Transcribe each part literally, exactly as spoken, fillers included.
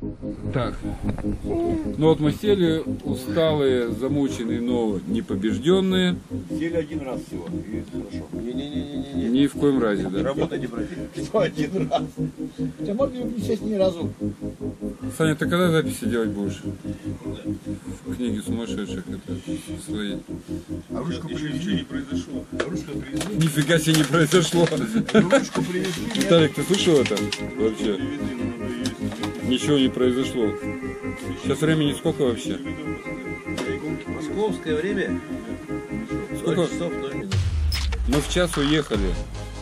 Так. Ну вот мы сели, усталые, замученные, но непобежденные. Сели один раз всего, и хорошо. Не-не-не-не-не. Ни в коем разе, да. Работа не брать. Что один раз? Хотя могли бы не сесть ни разу. Саня, ты когда записи делать будешь? В книге сумасшедших это свои. А ручку привезли? Не произошло. Ручку привезли? Нифига себе не произошло. Ручку привезли? Виталик, ты слышал это? Вообще. Ничего не произошло. Сейчас времени сколько вообще? Московское время. Сколько? ноль часов ноль минут. Мы в час уехали.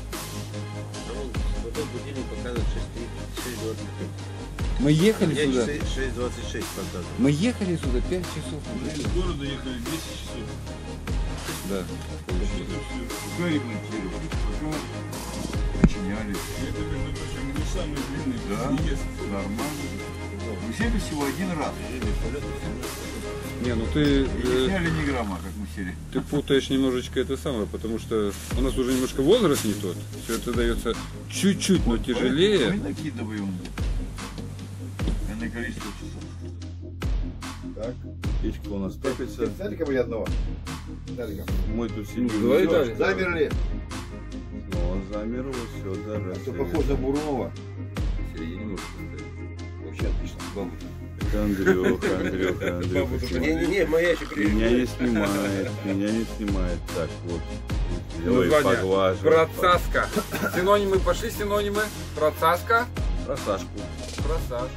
Потом будильник показывает шесть двадцать пять. Мы ехали Я сюда. шесть двадцать шесть показывает. Мы ехали сюда пять часов. Из города ехали десять часов. Да. Пока ремонтировали, пока починяли. Это, между прочим, не самый длинный Да, съезд. нормально. Мы сели всего один раз. Не, ну ты, И не э, сняли ни грамма, как мы сели. ты путаешь немножечко это самое, потому что у нас уже немножко возраст не тот. Все это дается чуть-чуть, но Мы тяжелее. накидываем на количество часов. Так, печка у нас топится. Садика были одного. Садика. Мы тут сидим. Давай, Всё, Виталий. Замерли. Ну, замерло, все, да, раз. Это похоже на Бурунова. Вообще отлично. Бабу. Это Андрюха, Андрюха, Андрюха. снимает. Не-не-не, моя еще Меня не снимает, меня не снимает. Так, вот. Давай поглаживай. Процаска. Синонимы пошли, синонимы. Процаска. Про Сашку. Процашка.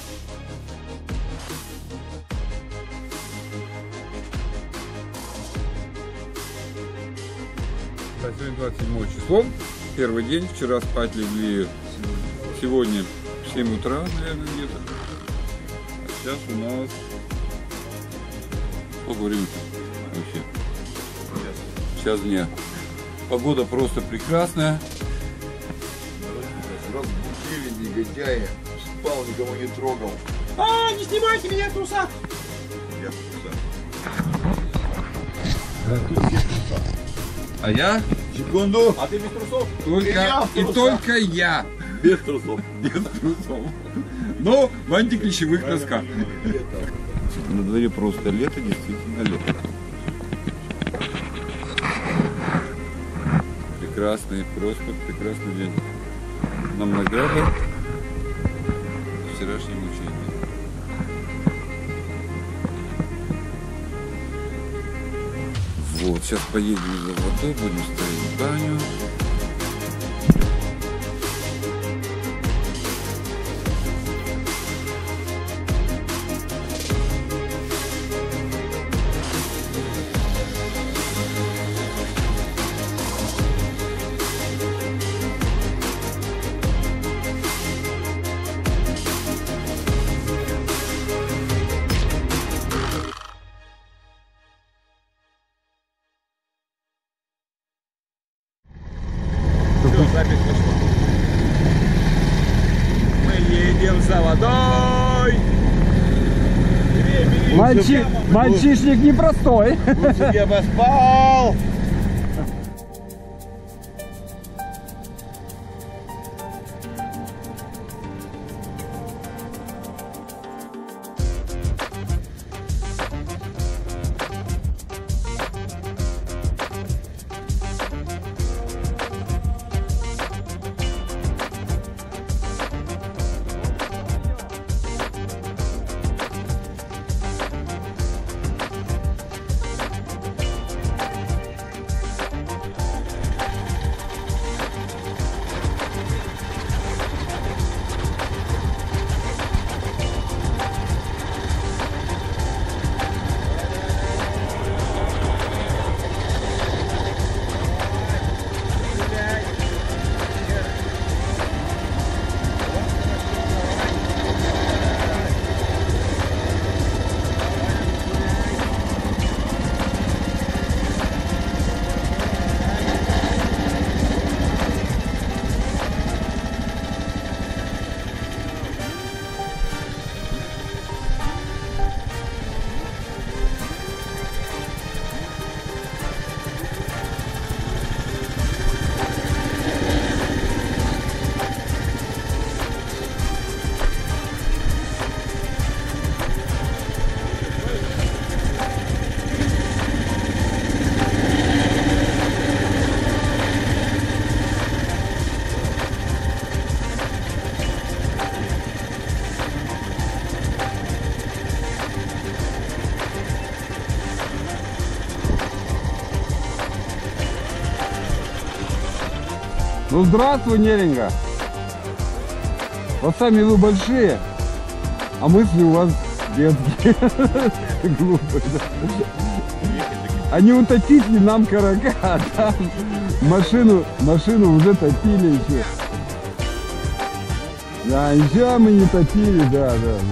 Сегодня двадцать седьмое число, первый день, вчера спать легли, сегодня в семь утра, наверное, где-то. А сейчас у нас... Сколько времени-то вообще? Час дня. Погода просто прекрасная. Разбудили негодяя. Спал, никого не трогал. А, не снимайте меня в трусах! Я в А я Секунду. А ты без трусов? только я в и трусах. только я. Без трусов. Без трусов. Но в антиклещевых носках. На дворе просто лето, действительно лето. Прекрасный, просто прекрасный день. Нам награда вчерашнего учения. Вот, сейчас поедем за водой, будем ставить баню. Запись пошла. Мы едем за водой. Мальчи... Мальчишник непростой. Лучше я поспал. Ну здравствуй, Неринга. Вот сами вы большие, а мысли у вас детские. Глупые. А не утопить ли нам карака? Там машину, машину уже топили еще. Да, еще мы не топили, да, да. да.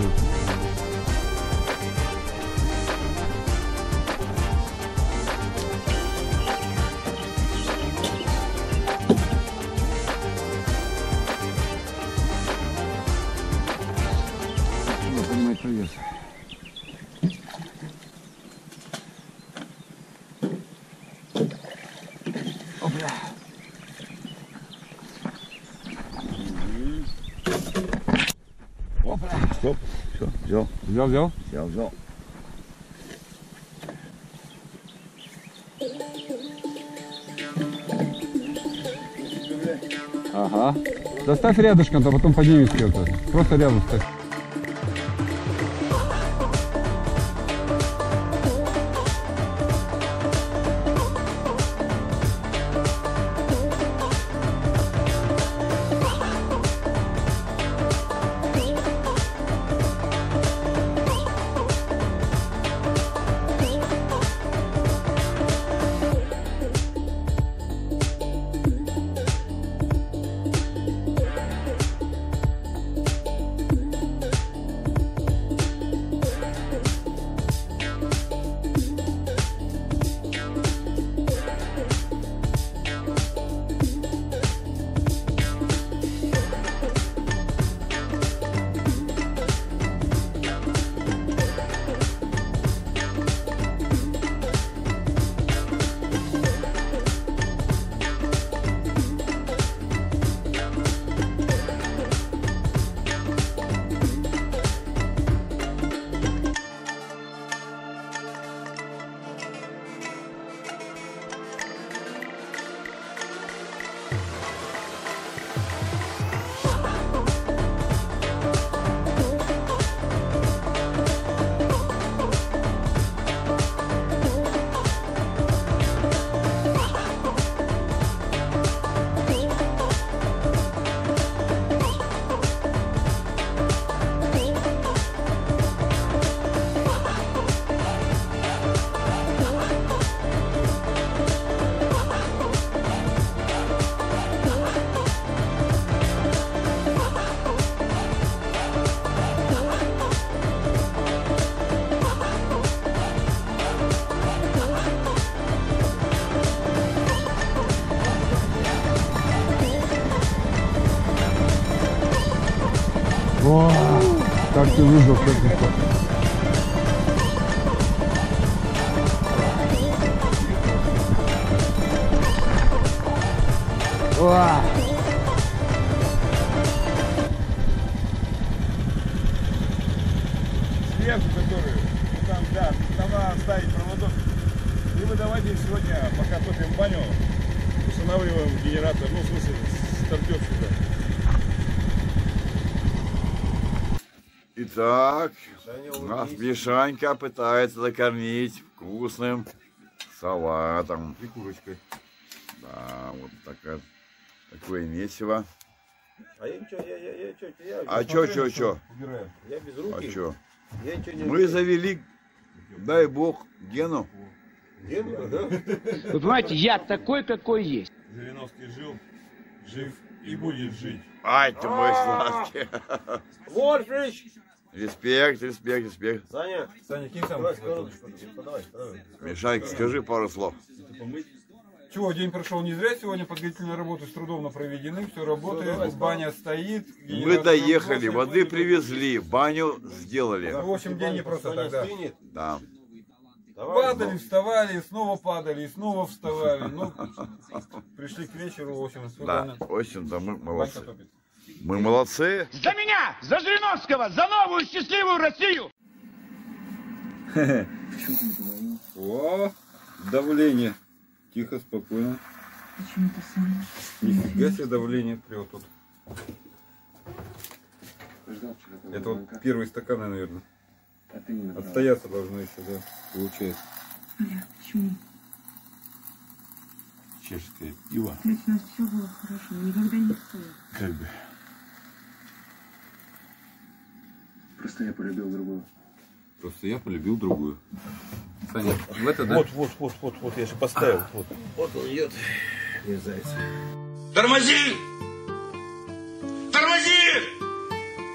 Привет. Опля. Опля. Стоп, все, взял, Взял, взял. взял, взял. Ага. Да ставь рядышком, то потом поднимись как-то. Просто рядом ставь. О, как ты выжил, как легко. О! Сверху, которую, ну, там, да, там надо ставить проводок. И мы давайте сегодня, пока топим баню, устанавливаем генератор, ну, в смысле, стартер сюда. Итак, нас Мишанька пытается накормить вкусным салатом. И курочкой. Да, вот такая, такое месиво. А я ничего, я, я, я, я, я, А чё, чё, чё? Убираем. я без А руки. чё? Я ничего не Мы завели, дай бог, Гену. Гену, да? Вы понимаете, я такой, какой есть. Жириновский жил, жив и будет жить. Ай, ты мой сладкий. Ворфич! Респект, респект, респект. Саня, Саня, кинь сам. давай сковородочку. Давай, давай. Мишанька, скажи пару слов. Чего, день прошел не зря, сегодня подготовительные работы с трудом проведены, все работает, баня стоит. Мы генератор доехали, работает. воды привезли, баню сделали. Ну, в общем, день не просто Саня тогда. стынет. Да. Давай. Падали, вставали, снова падали, и снова вставали. Ну, пришли к вечеру, в общем, Да, спокойно. в общем-то мы Банька молодцы. топит. Мы молодцы. За меня! За Жириновского! За новую счастливую Россию! О, давление. Тихо, спокойно. Почему-то сам. Нифига себе давление прет тут. Это вот первые стаканы, наверное. Отстояться должно еще, да, получается. Бля, почему? чешское пиво. Ведь у нас все было хорошо, никогда не стоит. Как бы. Просто я полюбил другую. Просто я полюбил другую. Саня, в это, да? Вот, вот, вот, вот, вот, я же поставил. Вот, вот он идет. Не зайцы. Тормози! Тормози!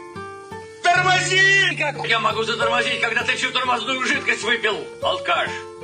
Тормози! Как я могу затормозить, когда ты всю тормозную жидкость выпил, алкаш?